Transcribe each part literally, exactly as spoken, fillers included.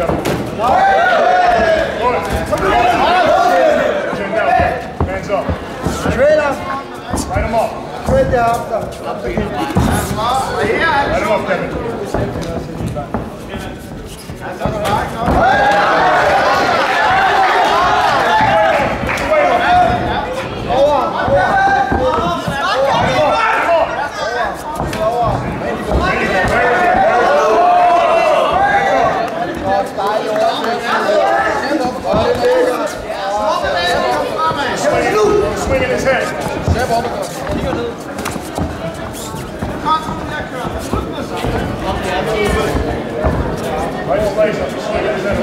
Hands up. Straight up. Light him up. Straight down. Light him up, Kevin. Swing in his head. Right place up. Swing in his head.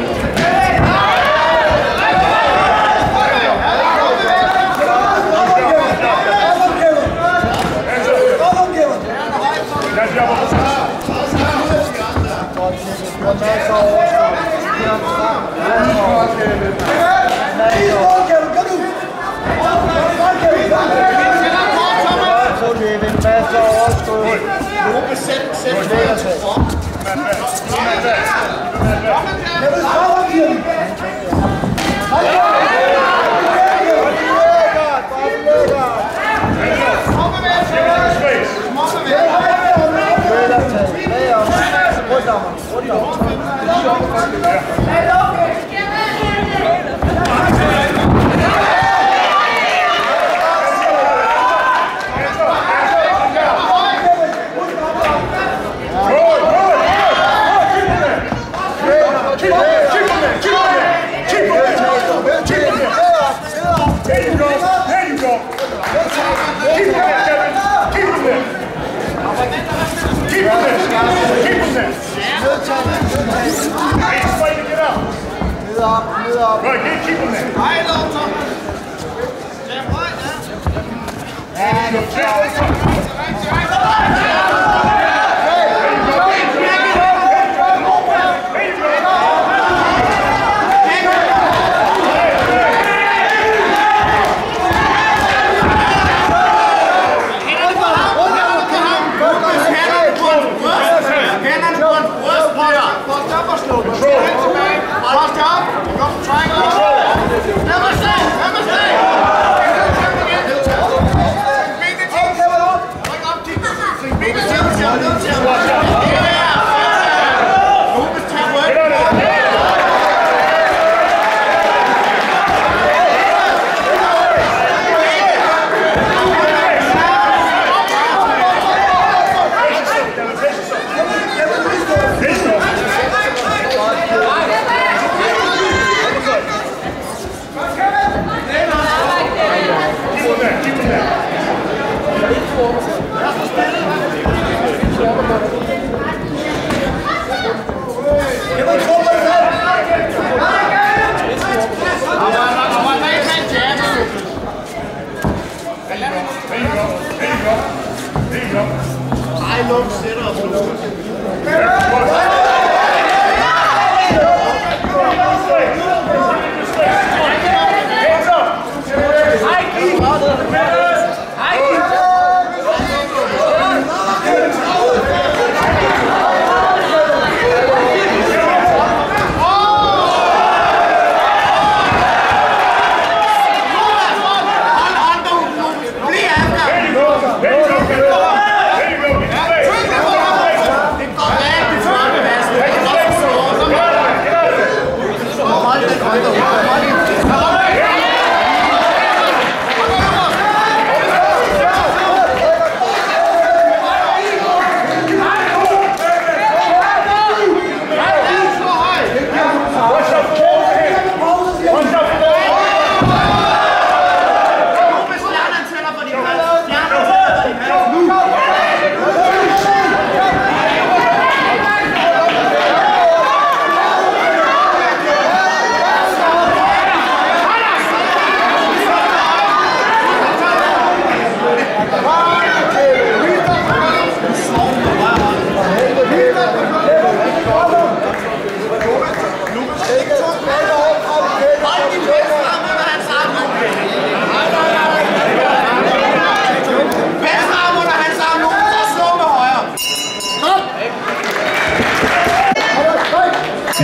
Right, keep him there. Hej, Lopaz. Step right now. And go, check.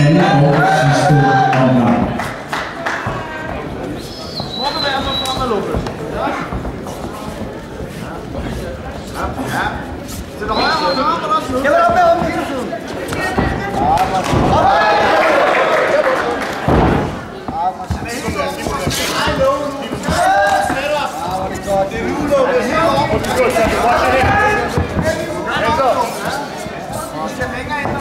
anden og sidste omgang. Hvor kan være så frem med Lopaz? Ja. Ja. Til det højre og højre, der er slut. Jeg vil op med om hele tiden. Det er nu, Lopaz. Heroppe. Vi skal længere ind.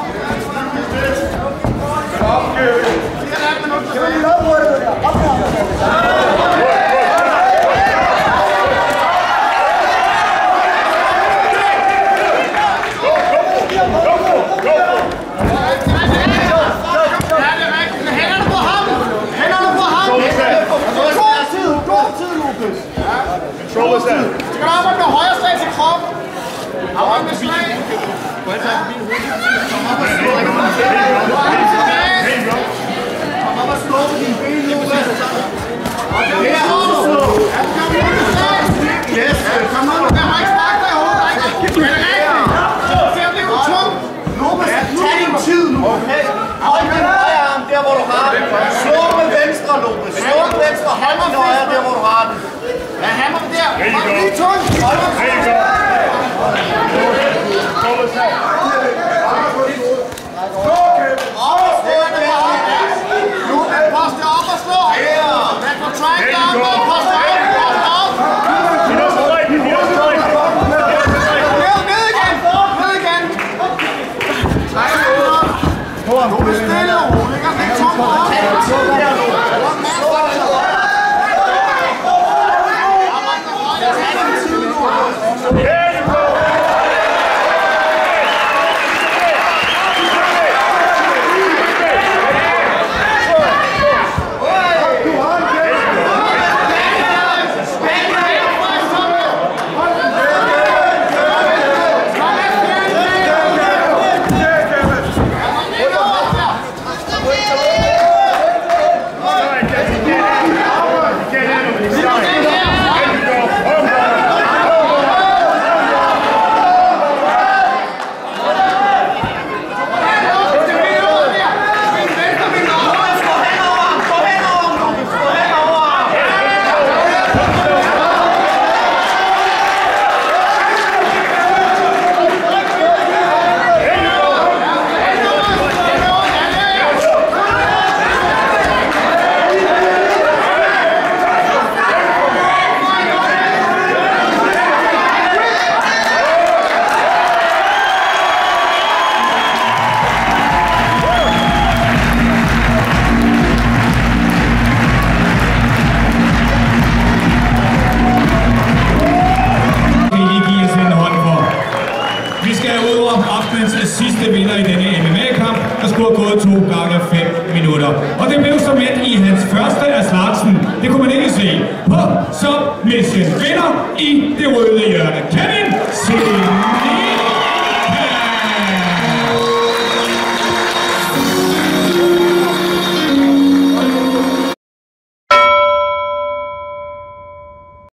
Kan vi lade på det? Op her. Control is that. Du skal arbejde med højre slag til kroppen. Arbejde med slag. Kom op og slå. Kom op og slå med dine ben, Lopaz. Og det er her også slå. Ja, du kan jo ikke slag. Yes. Kom op, du kan ikke snakke dig i hovedet. Det er rigtigt. Se om det går tungt. Lopaz, tag din tid nu. Okay. Hold med højre arm, der hvor du har den. Slå med venstre, Lopaz. Slå med venstre. Hold med højre, der hvor du har den. Ja, hammer den der. Hold lige tungt. Hold med højre. Sidste vinder i denne M M A-kamp, der skulle have gået to gange fem minutter. Og det blev som et i hans første af slagsen. Det kunne man ikke se. På submission vinder i det røde hjørne. Kevin Seneca.